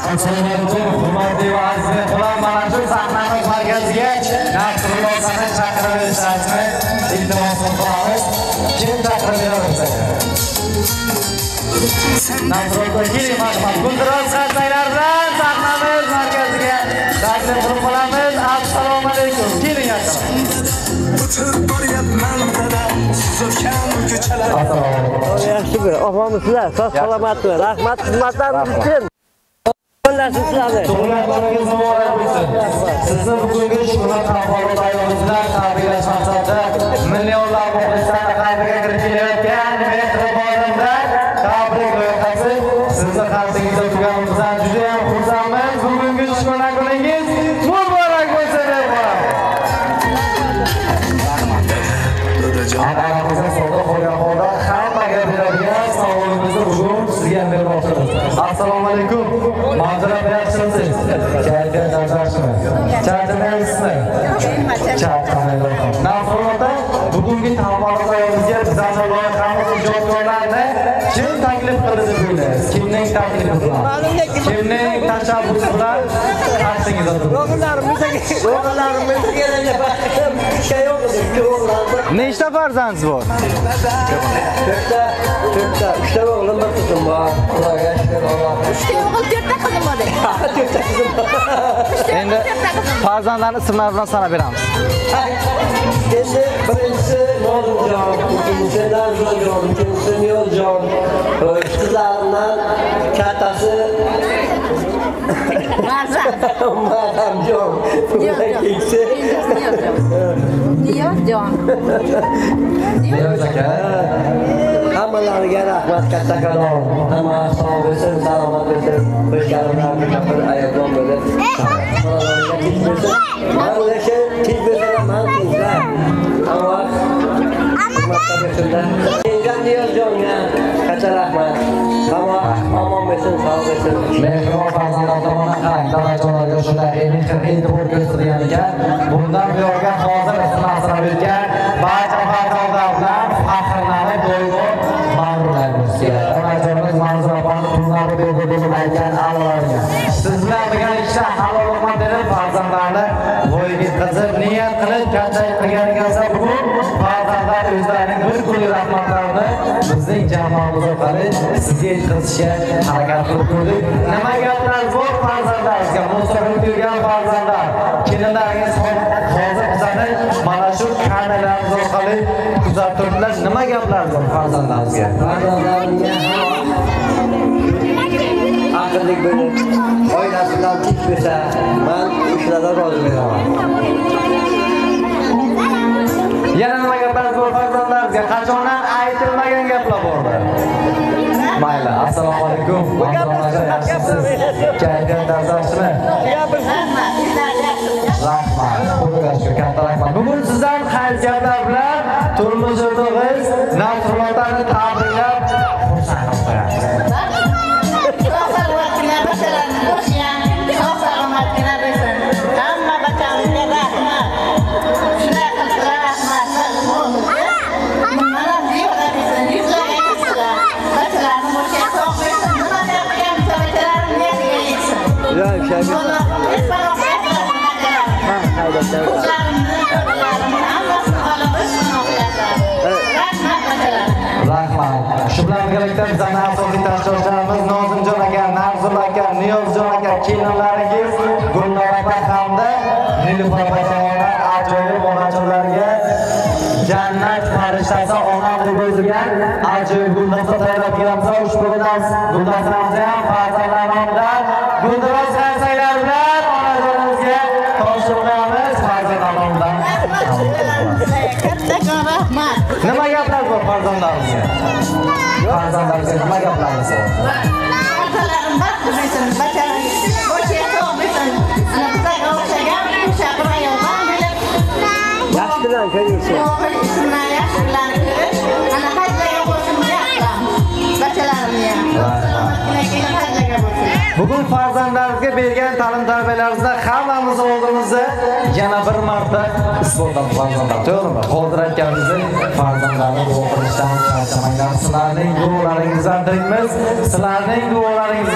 Assalomu alaykum, hurmatli va aziz mehmonlar. Mana shu sahnamiz markaziga Nasrulloh sani chaqirib berishni iltimos qilamiz. Kim chaqirib beradi? Nasrulloh keling, marhamat. Guldiroz qarsaylar bilan sahnamiz markaziga taklif qilib qolamiz. Assalomu alaykum. Keling, yaxshi bir omonsizlar, sog' salomatmi? Rahmat xizmatlaringiz uchun. Sizni bugungi shuhrat qahramon ayolingizlar tabriklash maqsadida millionlab muxlislarni qalbiga kirib kelayotgan mehribonlar tabrik loyihasi sizni qalbingizda turganimizdan juda ham xursandmiz. Bugungi shuhrat kuningiz muborak bo'lsin deb qo'yaman. Amalimizni sodda qo'ygan holda hammaga beradigan savolimizni bugun sizga bermoqchimiz. Assalomu alaykum. Manzura berishimsiz. Kayfiyat yaxshimi? Charchamaysizmi? Charchamayman. Nasrulloh bugungi tavbalarimizga bizning loyihamiz ijodkorlarini kim taklif qildi deb o'ylaysiz? Kimning taklifi bilan? Kimning tashabbusi bilan qarshingizda turibdi? O'g'illarimizga Nechta farzandingiz bor? To'rtta, uchta o'g'lim, bir qizim bor. Xudoga shukr, Alloh. Uchta o'g'il, to'rtta qizim bor. To'rtta qizim bor. Endi farzandlarning ismlari bilan sanab beramiz. Endi birinchisi Nozimjon, ikkinchisi Nazirjon, uchinchisi Niyozjon. Qizlarimdan kattasi Maryamjon. Ikkinchisi Niyozjon. Niyoz aka. hammalariga rahmat, kattakon. Hamma sog' bo'lsin, salomat bo'lsin. Qo'shganlarga bir ayoljon bo'lib. Mana o'sha tez bo'lsa men tezlar. Hamma xizmatda bo'lsinlar. Menga Niyozjonga katta rahmat. Hamma omon bo'lsin, sog' bo'lsin. Mehribon farzandlar tomonidan qarang, dalajonlarga shunday e'tibor ko'rsatgan ekan. Bundan buyoqqa hozir ismini asrab yurgan barcha farzandlar bilan faxrlanib doimo ma'rurlaymiz. Dalajonimiz Manzura opani tunlari bo'lib aytgan Allohga. Siz bilan birgalikda halol omad berib farzandlarni voyaga yetkazib niyat qilib katta qilgan ekansiz. Bugun farzandlar o'zlarining bir kunlik rahmatlarini bizning jamoamiz orqali sizga yetkazishga harakat qilib ko'rdik. Nima gaplar bor farzandlaringizga? Musobaqada yurgan farzandlar, kelinlaringiz hozir bizani mana shu kanallarimiz orqali kuzatuvchilar. Nima gaplar bor farzandlaringizga? Farzandlarimga aqlli bo'lib, oilasidan tik bo'lsa, men shularga rozi bo'laman. Yana nima gaplar bor farzandlaringizga? Qachondan aytilmagan gaplar bormi? Mayli, assalomu alaykum. Kayfiyat yaxshimi? Rahmat. Xudoga shukr, katta rahmat. Bugun sizdan xayr gaplar bilan turmush o'rtog'ingiz Nasrullohni tabriklab xursand qilamiz. Rahmat. Shu bilan birgalikda bizning asosiy tashkilotchilarimiz Nozimjon aka, Narzullo aka, Niyozjon aka, kelinlaringiz Gulnor opa hamda Nilufar opa tomonidan ajoyib onajonlarga jannat farishtasi ona deb yozilgan ajoyib guldasta tayyorlab kelamiz. Ushbu guldastamizni ham farzandlar nomidan Guldiroz qarsaylar bilan onajonimizga topshiramiz. Farzandlar nomidan. Kattakon rahmat. Nima gaplar bor farzandlarimizga? Farzandlarimizga nima gaplarimiz bor? Otalarim baxt bo'lsin, bachalarim bo'shiga sog' bo'lsin. Ana bizlarga o'xshagan shaqir ayoldan bilib. Yaxshi bilan ko'rishsin. Shunday yaxshi bilan ko'rib, ana hajjaga bo'lsin deyapman. Bachalarimga. Hajjaga bo'lsin. Bugun farzandlarimizga bergan ta'lim-tarbiyalaringizda hammamiz oldimizda yana bir marta isbotlab farzandlar, to'g'rimi? Hozir aytganimizdek, farzandlarni o'qishdan charchamanglar. Sizlarning duolaringizdan tirikmiz. Sizlarning duolaringiz bilan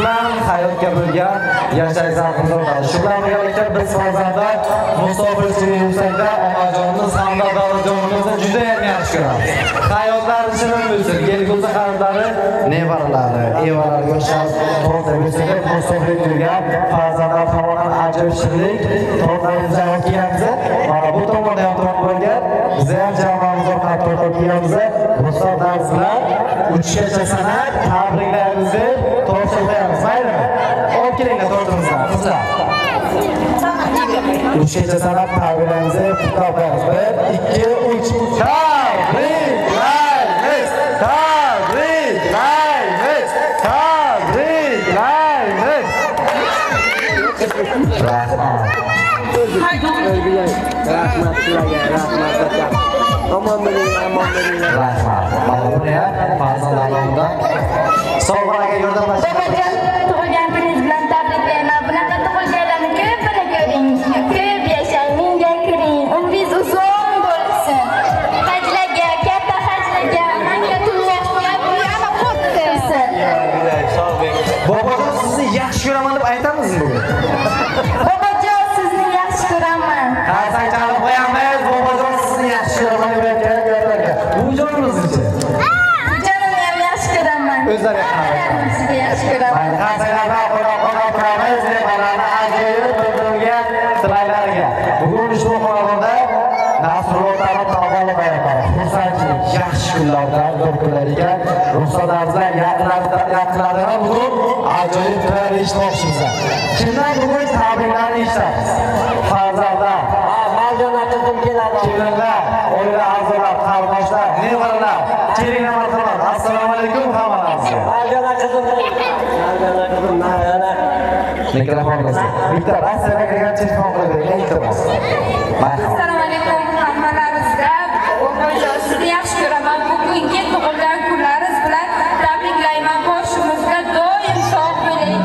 hayotga bo'lgan yashash zavqini topadi. Shu bilan birgalikda biz farzandlar musofirchilik yuksakda onajonimiz hamda dadajonimizni juda ham yaxshi ko'ramiz. Hayotlari shirin bo'lsin, kelgusi farzandlari nevaralari, evalarga o'xshab to'g'ri bo'lsa, musofirlik yurgan farzandlar tomonidan ajoyib shirinlik to'g'ridan o'qiyapmiz. Mana bu tomonda ham to'g'ri bo'lgan, biz ham jamoamiz orqali to'g'ri o'qiyapmiz. Musofirdamiz bilan 3gacha san'at tabriklarimizni topshiramiz. Mayli. Olib kelinglar to'g'rimizdan. Qizlar. 3gacha san'at tabriklarimizni topamiz. 1, 2, 3. Tabriklaymiz. Tabriklaymiz. Tabriklaymiz. Rahmat. Rahmat sizlarga, rahmat bacham. Omon bo'ling, omon bo'ling. Rahmat. Mana buni ham farzandlarimdan sovg'aga yordamlashing. Tug'ilgan kuningiz bilan tabriklayman. Bunaqa tug'ilganlarni ko'pini ko'ring. Ko'p yashang, menga kiring. Umringiz uzun bo'lsin. Hajlarga, katta hajlarga, menga turmush qilib, yana qo'rqsin. Bobojon sizni yaxshi ko'raman deb aytamizmi bugun? Bobojon sizni yaxshi ko'raman. Qarsak chalib qo'yamiz. Bobojon sizni yaxshi ko'raman deb aytgan gaplarga. Bu jonimizchi. Jonimni ham yaxshi ko'raman. O'zlari yaqin. Sizni yaxshi ko'raman. Qarsaklardan qo'rqoq turamiz deb balandni ajoyib bildirilgan tilaylarga. Bugun ushbu xonadonda Nasrullohlarni tavbali bayramlari, xursandchilik, yaxshi kunlardan bir kunlar ekan. Ruxsatlarimizdan yaqinlardan bugun ajoyib tilaylar eshitmoqchimiz. Kimdan bugun tabriklarni eshitamiz? Farzandlar, Marjona qizim keladi. kelinlar, oila a'zolar, qarindoshlar, nevaralar, kelinglar marhamat. Assalomu alaykum hammalaringizga. Marjona qizim. Marjona qizim, marjona. Mikrofonimizni bitta rasmga kirgan telefon qilib bering, iltimos. Marhamat. Assalomu alaykum hammalaringizga. Bobojon sizni yaxshi ko'raman. Bugungi tug'ilgan kunlaringiz bilan tabriklayman. Boshimizga doim sog' bo'ling.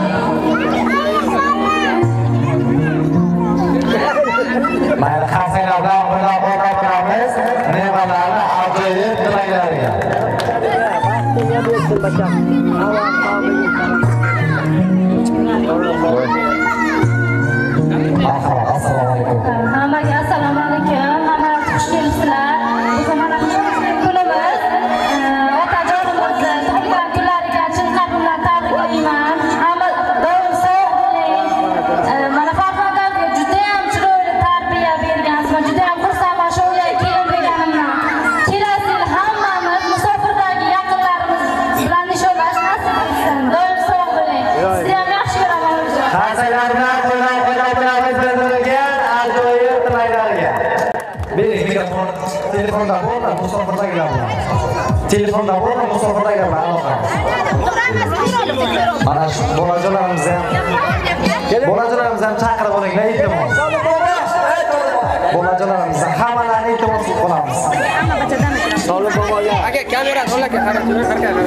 Mayli, qarsaklardan qo'llab turamiz. Nevalarni ajoyib tilaylarga. Baxtingga bo'lsin bacham. Avval Marhamat, assalomu alaykum. Hammaga assalomu alaykum. Hamma xush kelibsizlar. Bugun mana bizning kunimiz. Otajonimizni tug'ilgan kunlariga chin qalbimdan tabriklayman. Hamma doim sog' bo'ling. Mana farzandlarimga juda ham chiroyli tarbiya bergansizlar. Juda ham xursandman shu yerga kelib berganimdan. Kelasi yil hammamiz musofirdagi yaqinlarimiz bilan nishonlash nasib etsin. Doim sog' bo'ling. Sizni ham yaxshi ko'raman. Qarsaklardan qo'llab turamiz bildirilgan ajoyib tilaylarga. Bering mikrofon, telefondan bo'lma, musofirdagilar bilan. Telefondan bo'lma, musofirdagilar bilan aloqamiz. Mana shu bolajonlarimizni ham chaqirib olinglar, iltimos. Bolajonlarimizni hammalarni iltimos qilamiz. Solib bobolar. Aka kamera qo'lga qarab turing,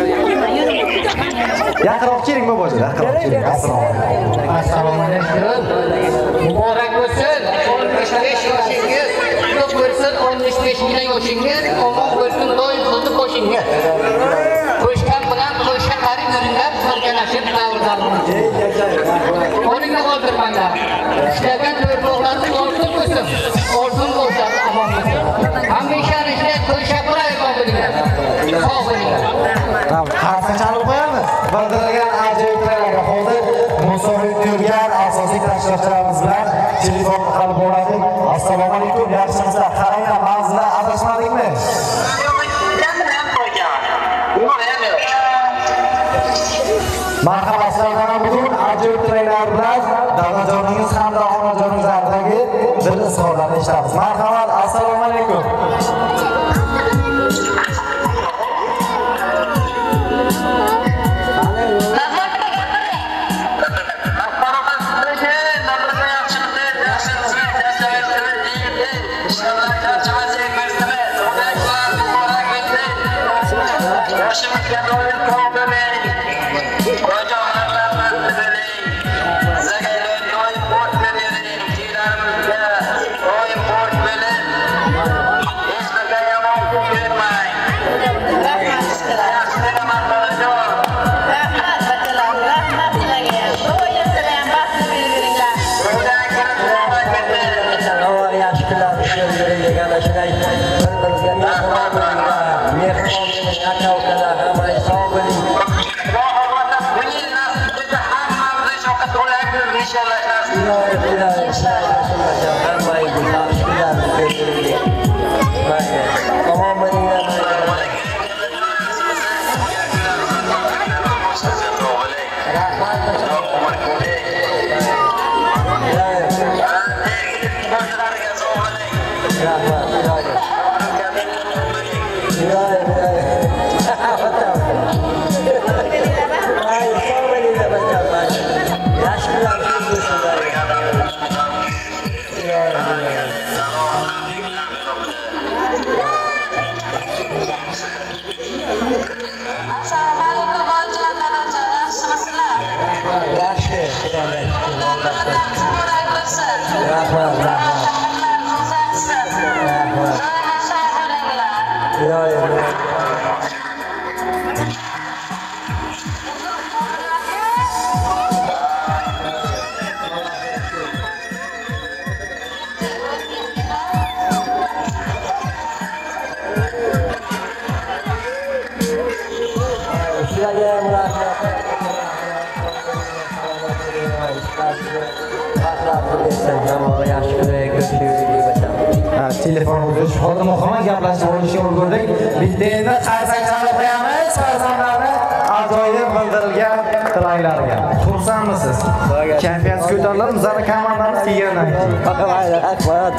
Yaqinroq keling bobojon, yaqinroq keling. Assalomu alaykum. Assalomu alaykum. Muborak bo'lsin. 15 yoshingiz, qutlug' bo'lsin. 15 yilga yoshingiz, omon bo'lsin, doim xuddi qo'shingiz. Qo'shgan bilan qo'shgan qaring yuringlar, birgalashib davrlarimiz. O'rniga o'ldirmanglar. Ishlagan to'rtoqlarni ortib bo'lsin. Orsun bo'lsin, omon bo'lsin. Hamisha ishda qo'shab turaylik bo'linglar. Sog' bo'linglar. Qarsak chalib qo'yamiz. Bildirilgan ajoyib tilaylarga hozir musofirga yurgan asosiy tashkilotchilarimiz bilan telefon orqali bo'ladik. Assalomu alaykum, yaxshimisizlar? Qaranglar, manzildan adashmadikmi? Marhamat, sizlardan bugun ajoyib tilaylar bilan dadajoningiz hamda onajoningizlardagi dil izhorlarini eshitamiz. Marhamat, assalomu alaykum. Rahmat, bakalar, rahmat sizlarga. mehmonlarning aka-ukalar hamma sog' bo'ling. Telefon uzilish hozir muhim gaplashib olishga ulgurdik. Bitta endi qarsak chalib qo'yamiz farzandlarni ajoyib bildirilgan tilaklarga. Xursandmisiz? Kayfiyat ko'tarilib, bizning komandamiz kelgandan keyin. Rahmat.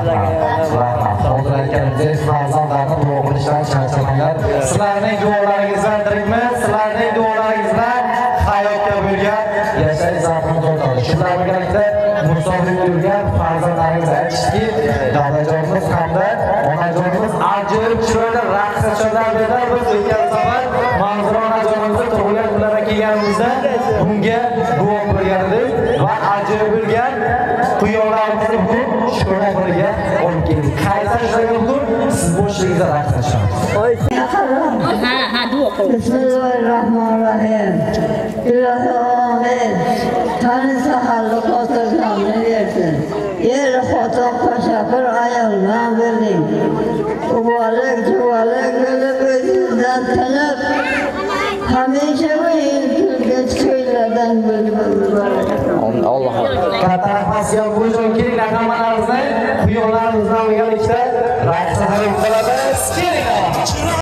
Hozir aytganingizdek farzandlarni duo qilishdan charchamanglar. Sizlarning duolaringizdan tirikmiz, sizlarning duolaringizdan hayotga bo'lgan yashash zavqini totadi. Shular birgalikda musofirga yurgan farzandlaringiz aytishki, dadajonimiz hamda onajonimiz ajoyib chiroyli raqschalar dedilar. Biz o'tgan safar Manzura onajonimizni tug'ilgan kunlarga kelganimizda bunga guvoh bo'lgan edik va ajoyib bo'lgan quyonlarimizni bugun shukurlarga olib keldik. Qaysi ishlagan bugun siz boshligingizda raqsachamiz. Bismillahirrahmanirrahim. İlahi amin. Tanrı sahallık oturduğunu versin. Yer xotoq teşekkür ayolman bilding. Uvalık cuvalık bilip özünden tanıp hamisha bu ilk köylerden bilip Alloh. Katta rahmat bo'lsin. Kelinglar hammalarimizni quyonlarimizdan birgalikda raqs qilib qolamiz. Kelinglar.